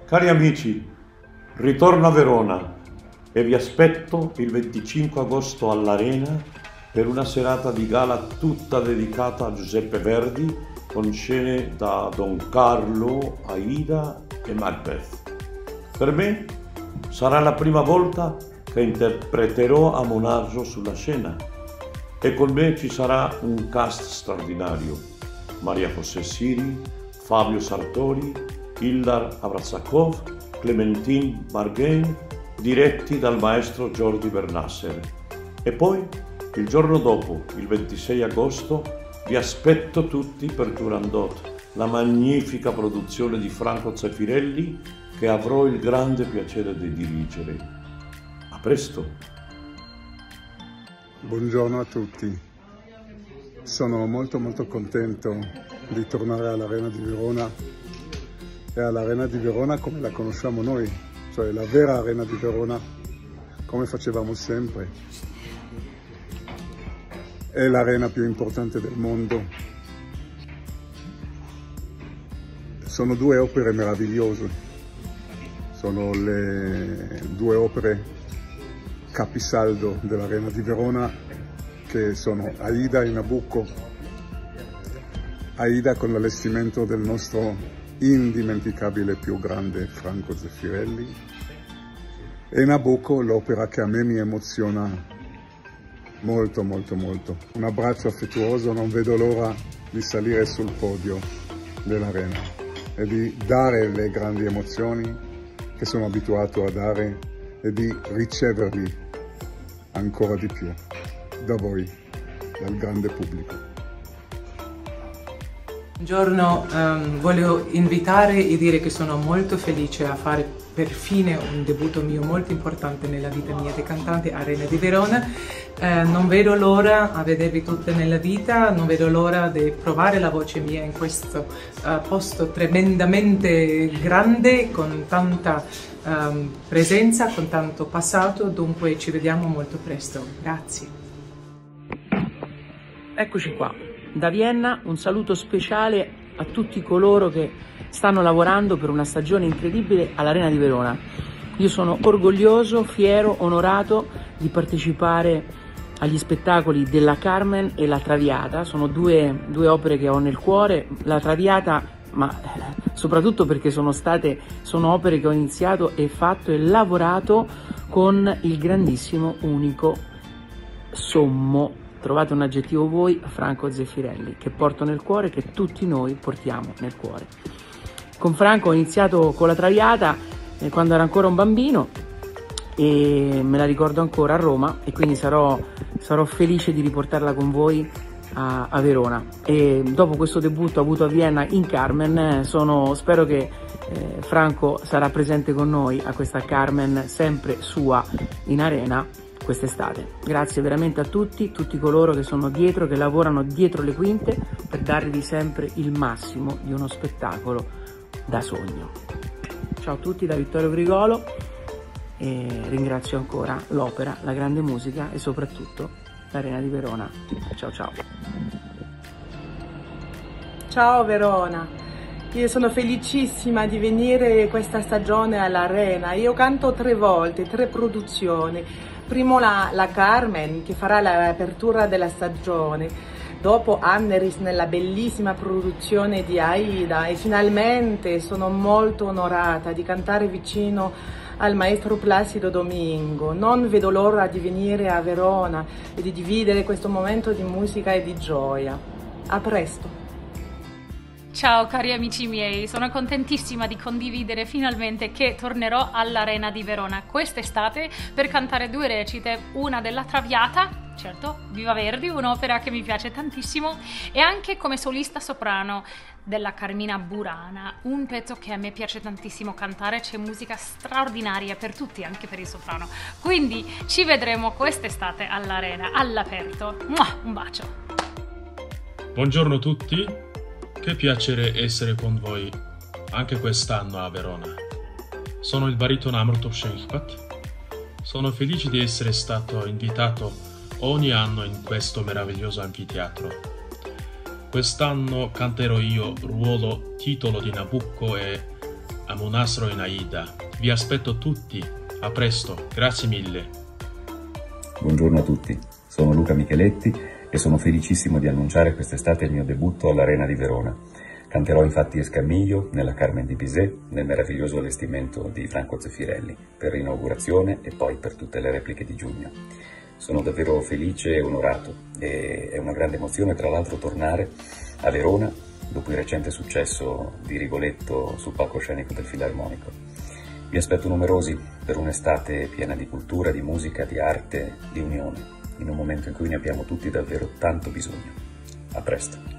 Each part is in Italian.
Cari amici, ritorno a Verona e vi aspetto il 25 agosto all'Arena per una serata di gala tutta dedicata a Giuseppe Verdi con scene da Don Carlo, Aida e Macbeth. Per me sarà la prima volta che interpreterò a Monargio sulla scena e con me ci sarà un cast straordinario: Maria José Siri, Fabio Sartori, Ildar Abrazakov, Clementine Margain, diretti dal maestro Jordi Bernasser. E poi, il giorno dopo, il 26 agosto, vi aspetto tutti per Turandot, la magnifica produzione di Franco Zeffirelli che avrò il grande piacere di dirigere. A presto! Buongiorno a tutti. Sono molto contento di tornare all'Arena di Verona e all'Arena di Verona come la conosciamo noi, cioè la vera Arena di Verona, come facevamo sempre. È l'arena più importante del mondo. Sono due opere meravigliose, sono le due opere capisaldo dell'Arena di Verona, che sono Aida e Nabucco. Aida con l'allestimento del nostro indimenticabile più grande Franco Zeffirelli, e Nabucco, l'opera che a me mi emoziona molto. Un abbraccio affettuoso, non vedo l'ora di salire sul podio dell'Arena e di dare le grandi emozioni che sono abituato a dare e di riceverli ancora di più da voi, dal grande pubblico. Buongiorno, voglio invitare e dire che sono molto felice a fare per fine un debutto mio molto importante nella vita mia di cantante, Arena di Verona. Non vedo l'ora a vedervi tutte nella vita, non vedo l'ora di provare la voce mia in questo posto tremendamente grande, con tanta presenza, con tanto passato, dunque ci vediamo molto presto. Grazie. Eccoci qua. Da Vienna un saluto speciale a tutti coloro che stanno lavorando per una stagione incredibile all'Arena di Verona. Io sono orgoglioso, fiero, onorato di partecipare agli spettacoli della Carmen e La Traviata. Sono due opere che ho nel cuore. La Traviata, ma soprattutto perché sono opere che ho iniziato e fatto e lavorato con il grandissimo, unico, sommo, trovate un aggettivo voi, Franco Zeffirelli, che porto nel cuore, che tutti noi portiamo nel cuore. Con Franco ho iniziato con La Traviata quando era ancora un bambino e me la ricordo ancora a Roma, e quindi sarò felice di riportarla con voi a Verona. E dopo questo debutto avuto a Vienna in Carmen, spero che Franco sarà presente con noi a questa Carmen sempre sua in Arena quest'estate. Grazie veramente a tutti coloro che sono dietro, che lavorano dietro le quinte per darvi sempre il massimo di uno spettacolo da sogno. Ciao a tutti da Vittorio Grigolo e ringrazio ancora l'opera, la grande musica e soprattutto l'Arena di Verona. Ciao ciao. Ciao Verona, io sono felicissima di venire questa stagione all'Arena. Io canto 3 volte, 3 produzioni. Primo la Carmen, che farà l'apertura della stagione, dopo Anneris nella bellissima produzione di Aida, e finalmente sono molto onorata di cantare vicino al maestro Placido Domingo. Non vedo l'ora di venire a Verona e di dividere questo momento di musica e di gioia. A presto! Ciao cari amici miei, sono contentissima di condividere finalmente che tornerò all'Arena di Verona quest'estate per cantare 2 recite, una della Traviata, certo, Viva Verdi, un'opera che mi piace tantissimo, e anche come solista soprano della Carmina Burana, un pezzo che a me piace tantissimo cantare, c'è musica straordinaria per tutti, anche per il soprano. Quindi ci vedremo quest'estate all'Arena, all'aperto. Un bacio! Buongiorno a tutti. Che piacere essere con voi anche quest'anno a Verona. Sono il baritono Amrutov Shekhpat. Sono felice di essere stato invitato ogni anno in questo meraviglioso anfiteatro. Quest'anno canterò io ruolo titolo di Nabucco e a Monastro in Aida. Vi aspetto tutti. A presto, grazie mille. Buongiorno a tutti, sono Luca Micheletti e sono felicissimo di annunciare quest'estate il mio debutto all'Arena di Verona. Canterò infatti Escamiglio nella Carmen di Bizet, nel meraviglioso allestimento di Franco Zeffirelli, per l'inaugurazione e poi per tutte le repliche di giugno. Sono davvero felice e onorato e è una grande emozione tra l'altro tornare a Verona dopo il recente successo di Rigoletto sul palcoscenico del Filarmonico. Vi aspetto numerosi per un'estate piena di cultura, di musica, di arte, di unione, in un momento in cui ne abbiamo tutti davvero tanto bisogno. A presto!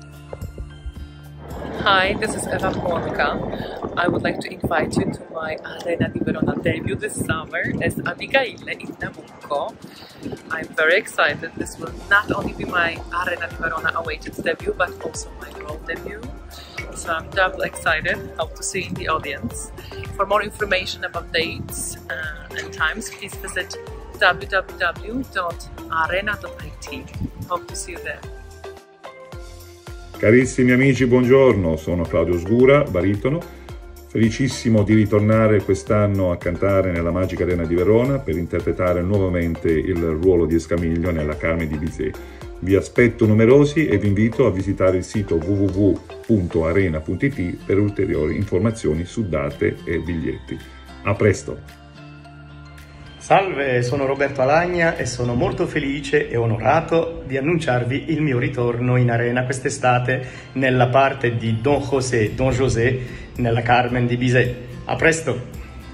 Hi, this is Eva Monica. I would like to invite you to my Arena di Verona debut this summer as Abigail in Nabucco. I'm very excited. This will not only be my Arena di Verona awaited debut, but also my role debut. So I'm double excited. Hope to see you in the audience. For more information about dates and times, please visit www.arena.it. Hope to see you there. Carissimi amici, buongiorno, sono Claudio Sgura, baritono, felicissimo di ritornare quest'anno a cantare nella magica Arena di Verona per interpretare nuovamente il ruolo di Escamiglio nella Carmen di Bizet. Vi aspetto numerosi e vi invito a visitare il sito www.arena.it per ulteriori informazioni su date e biglietti. A presto! Salve, sono Roberto Alagna e sono molto felice e onorato di annunciarvi il mio ritorno in arena quest'estate nella parte di Don José nella Carmen di Bizet. A presto!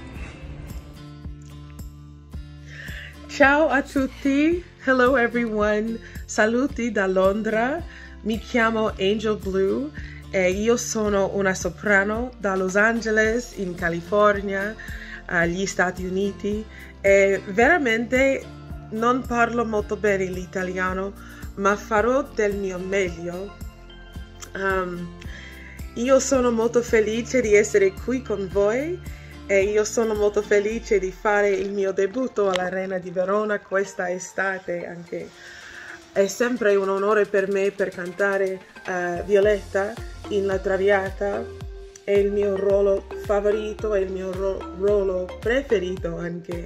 Ciao a tutti, hello everyone, saluti da Londra, mi chiamo Angel Blue e io sono una soprano da Los Angeles in California, agli Stati Uniti. E veramente non parlo molto bene l'italiano, ma farò del mio meglio. Io sono molto felice di essere qui con voi e io sono molto felice di fare il mio debutto all'Arena di Verona questa estate anche. È sempre un onore per me per cantare Violetta in La Traviata. È il mio ruolo favorito, è il mio ruolo preferito anche.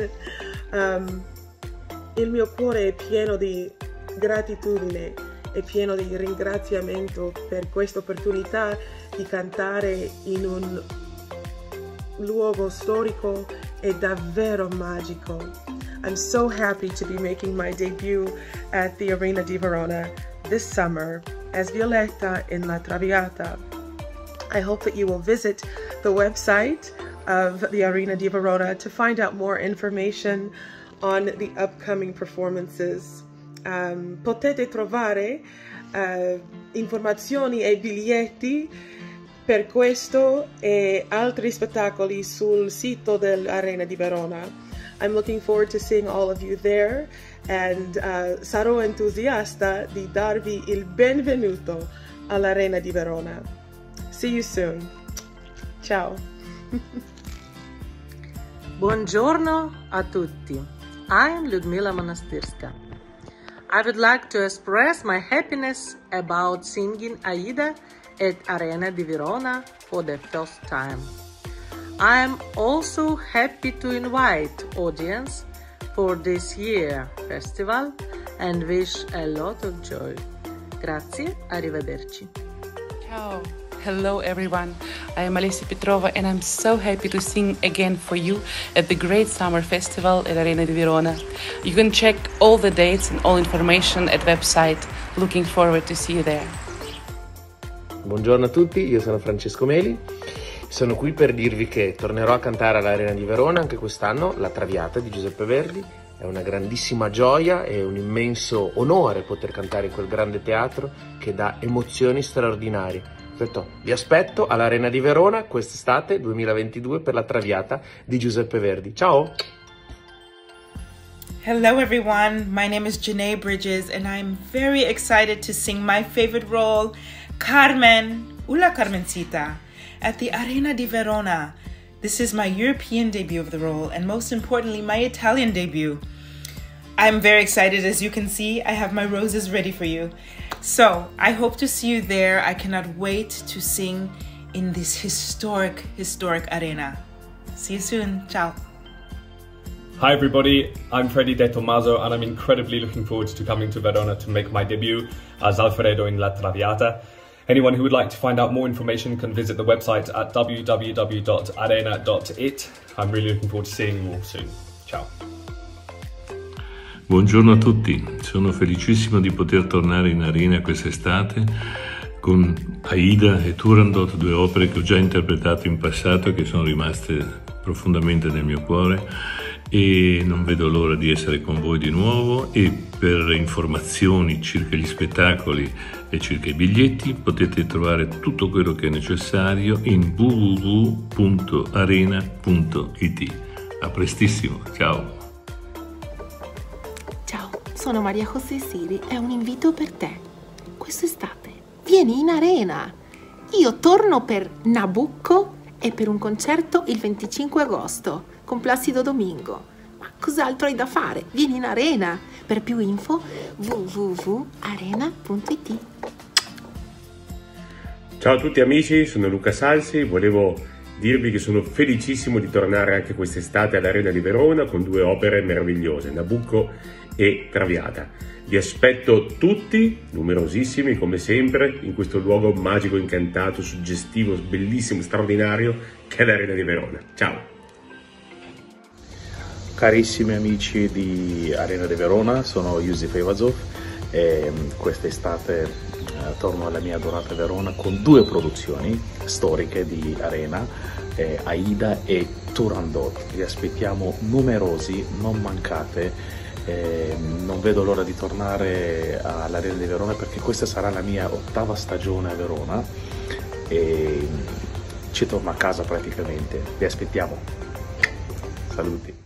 Il mio cuore è pieno di gratitudine, è pieno di ringraziamento per questa opportunità di cantare in un luogo storico e davvero magico. I'm so happy to be making my debut at the Arena di Verona this summer as Violetta in La Traviata. I hope that you will visit the website of the Arena di Verona to find out more information on the upcoming performances. Potete trovare informazioni e biglietti per questo e altri spettacoli sul sito dell'Arena di Verona. I'm looking forward to seeing all of you there and sarò entusiasta di darvi il benvenuto all'Arena di Verona. See you soon. Ciao. Buongiorno a tutti. I am Lyudmila Monastirska. I would like to express my happiness about singing Aida at Arena di Verona for the first time. I am also happy to invite audience for this year festival and wish a lot of joy. Grazie, arrivederci. Ciao. Hello everyone, I am Alessia Petrova and I'm so happy to sing again for you at the great summer festival at Arena di Verona. You can check all the dates and all information at website. Looking forward to see you there. Buongiorno a tutti, io sono Francesco Meli. Sono qui per dirvi che tornerò a cantare all'Arena di Verona anche quest'anno, La Traviata di Giuseppe Verdi. È una grandissima gioia e un immenso onore poter cantare in quel grande teatro che dà emozioni straordinarie. Vi aspetto all'Arena di Verona quest'estate 2022 per La Traviata di Giuseppe Verdi. Ciao! Hello everyone, my name is Janae Bridges and I'm very excited to sing my favorite role, Carmen, La Carmencita, at the Arena di Verona. This is my European debut of the role and most importantly my Italian debut. I'm very excited, as you can see. I have my roses ready for you. So I hope to see you there. I cannot wait to sing in this historic arena. See you soon. Ciao. Hi everybody, I'm Freddy De Tomaso and I'm incredibly looking forward to coming to Verona to make my debut as Alfredo in La Traviata. Anyone who would like to find out more information can visit the website at www.arena.it. I'm really looking forward to seeing you all soon. Ciao. Buongiorno a tutti, sono felicissimo di poter tornare in Arena quest'estate con Aida e Turandot, due opere che ho già interpretato in passato e che sono rimaste profondamente nel mio cuore, e non vedo l'ora di essere con voi di nuovo. E per informazioni circa gli spettacoli e circa i biglietti potete trovare tutto quello che è necessario in www.arena.it. A prestissimo, ciao! Ciao, sono Maria José Siri e ho un invito per te. Quest'estate vieni in Arena! Io torno per Nabucco e per un concerto il 25 agosto con Placido Domingo. Ma cos'altro hai da fare? Vieni in Arena! Per più info www.arena.it. Ciao a tutti amici, sono Luca Salsi. Volevo dirvi che sono felicissimo di tornare anche quest'estate all'Arena di Verona con due opere meravigliose, Nabucco e Traviata. Vi aspetto tutti, numerosissimi come sempre, in questo luogo magico, incantato, suggestivo, bellissimo, straordinario che è l'Arena di Verona. Ciao! Carissimi amici di Arena di Verona, sono Yusuf Evazov e quest'estate torno alla mia adorata Verona con due produzioni storiche di Arena, Aida e Turandot. Vi aspettiamo numerosi, non mancate, non vedo l'ora di tornare all'Arena di Verona perché questa sarà la mia 8ª stagione a Verona e ci torno a casa praticamente. Vi aspettiamo. Saluti.